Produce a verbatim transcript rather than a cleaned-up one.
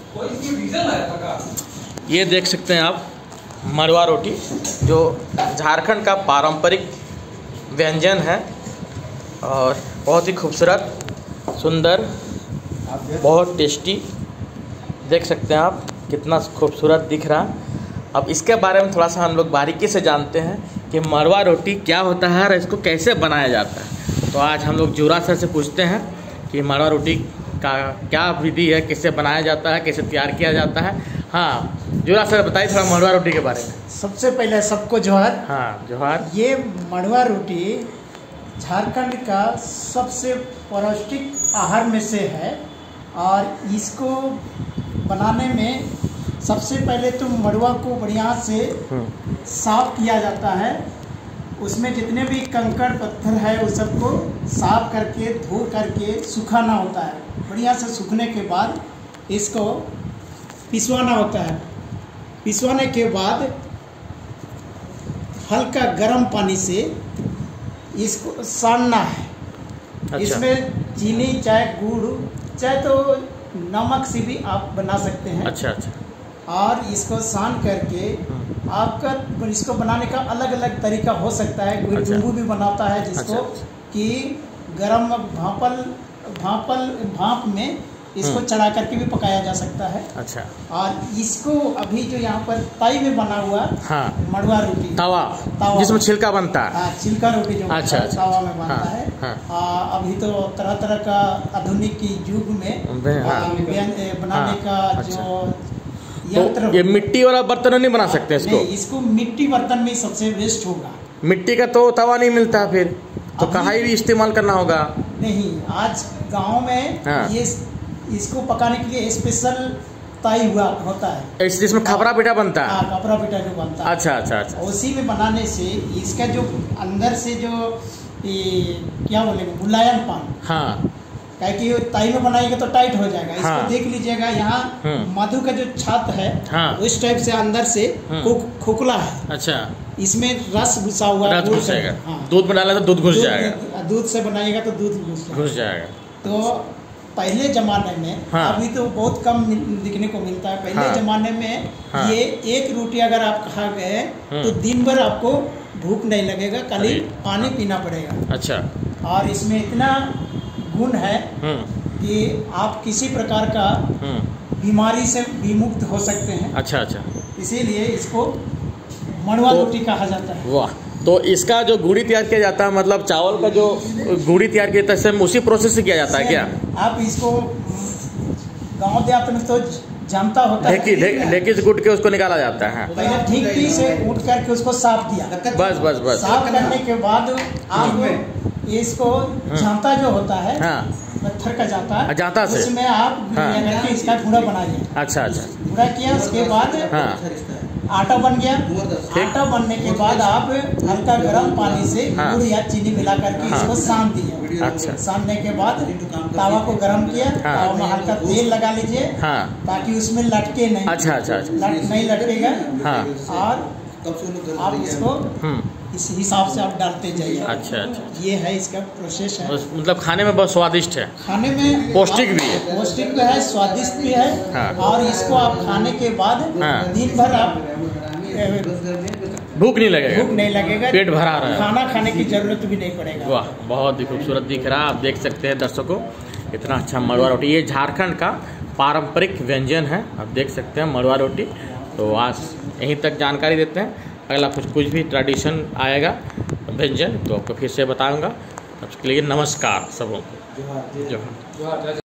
ये देख सकते हैं आप मड़वा रोटी, जो झारखंड का पारंपरिक व्यंजन है और बहुत ही खूबसूरत, सुंदर, बहुत टेस्टी। देख सकते हैं आप कितना खूबसूरत दिख रहा है। अब इसके बारे में थोड़ा सा हम लोग बारीकी से जानते हैं कि मड़वा रोटी क्या होता है और इसको कैसे बनाया जाता है। तो आज हम लोग जुरा सर से पूछते हैं कि मड़वा रोटी का क्या विधि है, कैसे बनाया जाता है, कैसे तैयार किया जाता है। हाँ जुरा सर बताइए थोड़ा मड़वा रोटी के बारे में। सबसे पहले सबको जोहार। हाँ जोहार। ये मड़वा रोटी झारखंड का सबसे पौष्टिक आहार में से है और इसको बनाने में सबसे पहले तो मड़वा को बढ़िया से साफ किया जाता है। उसमें जितने भी कंकड़ पत्थर है उस सबको साफ करके धो करके सुखाना होता है। बढ़िया से सूखने के बाद इसको पिसवाना होता है। पिसवाने के बाद हल्का गर्म पानी से इसको सानना है। अच्छा। इसमें चीनी चाहे गुड़ चाहे तो नमक से भी आप बना सकते हैं। अच्छा अच्छा। और इसको सान करके आपका इसको बनाने का अलग अलग तरीका हो सकता है। कोई अच्छा। डुंगू भी बनाता है जिसको अच्छा। कि गरम भापल भापल भाप में इसको चढ़ा करके भी पकाया जा सकता है। अच्छा। और इसको अभी जो यहाँ पर ताई में बना हुआ हाँ मड़वा रोटी तवा, तवा जिसमें छिलका बनता है। हाँ छिलका रोटी जो अच्छा, अच्छा, तवा में बनता हाँ, है। हाँ। आ, अभी तो तरह तरह का आधुनिक युग में हाँ, आ, बनाने हाँ, का अच्छा। जो तो ये मिट्टी वाला बर्तन नहीं बना सकते इसको? नहीं, इसको मिट्टी बर्तन में सबसे बेस्ट होगा। मिट्टी का तो तवा नहीं मिलता, फिर तो कढ़ाई भी इस्तेमाल करना होगा। नहीं, आज गांव में हाँ। ये इसको पकाने के लिए स्पेशल ताई हुआ होता है। इस जिसमें खपरा पिठा बनता है। हाँ खपरा पिठा जो बनता है। अच्छा अच्छा अच्छा। उसी में बनाने से इसका जो अंदर से जो ये क्या बोलेंगे मुलायम पान, हाँ कि ताई में बनाएगा तो टाइट हो जाएगा। इसको हाँ। देख लीजिएगा यहाँ मधु का जो छात है हाँ। उस टाइप से अंदर से खोखला है। अच्छा। इसमें रस घुसा हुआ है। घुस जाएगा। हाँ। दूध में डाला तो दूध घुस जाएगा। दूध से बनाएगा तो दूध घुस जाएगा। घुस जाएगा। तो पहले जमाने में हाँ। अभी तो बहुत कम दिखने को मिलता है। पहले हाँ। जमाने में हाँ। ये एक रोटी अगर आप खा गए तो दिन भर आपको भूख नहीं लगेगा, खाली पानी पीना पड़ेगा। अच्छा। और इसमें इतना गुण है कि आप किसी प्रकार का बीमारी से विमुक्त हो सकते हैं। अच्छा अच्छा। इसीलिए इसको मड़वा तो, रोटी कहा जाता है। वाह। तो इसका जो गुड़ी तैयार किया जाता है, मतलब चावल का जो गुड़ी तैयार किया जाता है, उसी प्रोसेस से किया जाता है क्या? आप इसको गांव देहात में तो जानता होता है। ढेकी से कूट के उसको निकाला जाता है। पहले ठीक ठीक से कूट करके उसको साफ किया। बस बस बस। साफ करने के बाद आप इसको जांता जो होता है, हाँ। पत्थर का जाता है, जांता से उसमें आप हाँ। करके इसका घूरा बनाइए। अच्छा अच्छा। घूरा किया उसके बाद हाँ। आटा बन गया। आटा बनने के बाद आप हल्का गर्म पानी से हाँ। गुड़ या चीनी मिला करके हाँ। इसको सान दिए। अच्छा। सानने के बाद तावा को गर्म किया। हाँ। तावा में हल्का तेल लगा लीजिए। हाँ। ताकि उसमें लटके नहीं। अच्छा अच्छा अच्छा। लट नहीं लटकेगा। हाँ। और आप इसको इस हिसाब से आप डालते जाइए। अच्छा अच्छा। ये है इसका प्रोसेस है। मतलब खाने में बहुत स्वादिष्ट है। खाने में पौष्टिक भी है। पौष्टिक भी है, स्वादिष्ट भी है। हाँ। और इसको आप खाने के बाद हाँ। दिन भर आप भूख नहीं लगेगा। भूख नहीं लगेगा, पेट भरा रहा है। खाना खाने की जरूरत भी नहीं पड़ेगा। वाह, बहुत ही खूबसूरत दिख रहा है। आप देख सकते हैं दर्शकों, इतना अच्छा मड़वा रोटी। ये झारखंड का पारंपरिक व्यंजन है। आप देख सकते हैं मड़वा रोटी। तो आज यहीं तक जानकारी देते हैं। अगला कुछ कुछ भी ट्रेडिशन आएगा व्यंजन तो आपको फिर से बताऊंगा। उसके लिए नमस्कार सबों को। जो